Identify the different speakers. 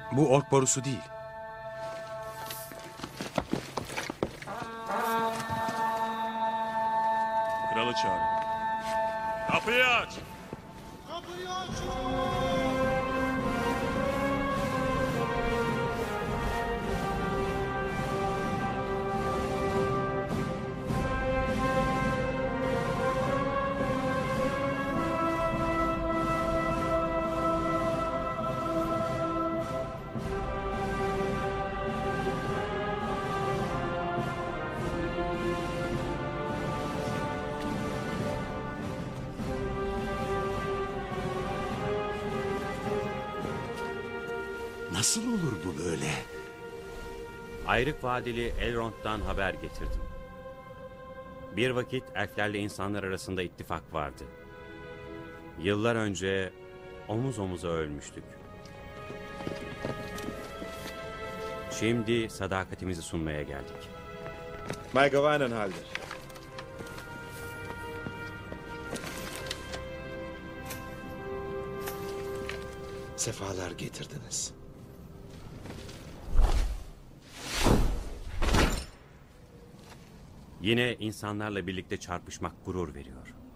Speaker 1: Bu ork borusu değil.
Speaker 2: Kralı çağırın. Kapıyı aç!
Speaker 3: Nasıl olur bu böyle?
Speaker 4: Ayrık Vadili Elrond'dan haber getirdim. Bir vakit elflerle insanlar arasında ittifak vardı. Yıllar önce omuz omuza ölmüştük. Şimdi sadakatimizi sunmaya geldik.
Speaker 5: Maygavan'ın haldir. Sefalar getirdiniz.
Speaker 4: Yine insanlarla birlikte çarpışmak gurur veriyor.